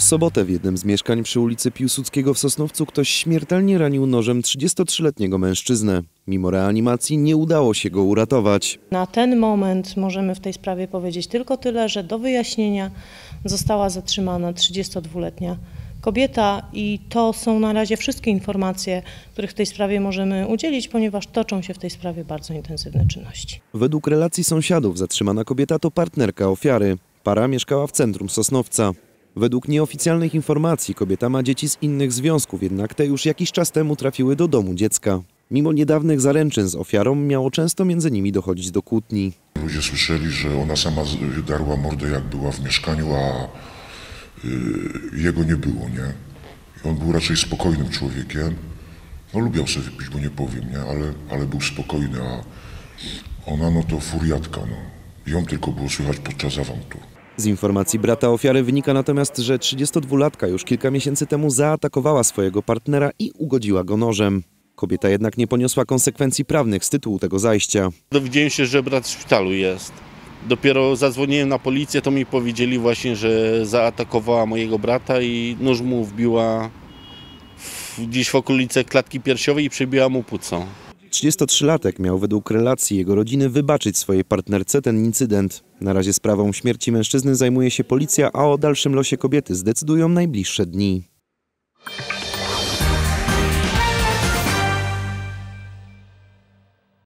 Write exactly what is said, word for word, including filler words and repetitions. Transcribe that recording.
W sobotę w jednym z mieszkań przy ulicy Piłsudskiego w Sosnowcu ktoś śmiertelnie ranił nożem trzydziestotrzyletniego mężczyznę. Mimo reanimacji nie udało się go uratować. Na ten moment możemy w tej sprawie powiedzieć tylko tyle, że do wyjaśnienia została zatrzymana trzydziestodwuletnia kobieta i to są na razie wszystkie informacje, których w tej sprawie możemy udzielić, ponieważ toczą się w tej sprawie bardzo intensywne czynności. Według relacji sąsiadów zatrzymana kobieta to partnerka ofiary. Para mieszkała w centrum Sosnowca. Według nieoficjalnych informacji kobieta ma dzieci z innych związków, jednak te już jakiś czas temu trafiły do domu dziecka. Mimo niedawnych zaręczyn z ofiarą miało często między nimi dochodzić do kłótni. Ludzie słyszeli, że ona sama darła mordę, jak była w mieszkaniu, a yy, jego nie było, nie? I on był raczej spokojnym człowiekiem. No lubiał sobie wypić, bo nie powiem, nie? Ale, ale był spokojny, a ona no to furiatka, no. Ją tylko było słychać podczas awantur. Z informacji brata ofiary wynika natomiast, że trzydziestodwulatka już kilka miesięcy temu zaatakowała swojego partnera i ugodziła go nożem. Kobieta jednak nie poniosła konsekwencji prawnych z tytułu tego zajścia. Dowiedziałem się, że brat w szpitalu jest. Dopiero zadzwoniłem na policję, to mi powiedzieli właśnie, że zaatakowała mojego brata i nóż mu wbiła w, gdzieś w okolice klatki piersiowej i przebiła mu płuco. trzydziestotrzylatek miał według relacji jego rodziny wybaczyć swojej partnerce ten incydent. Na razie sprawą śmierci mężczyzny zajmuje się policja, a o dalszym losie kobiety zdecydują najbliższe dni.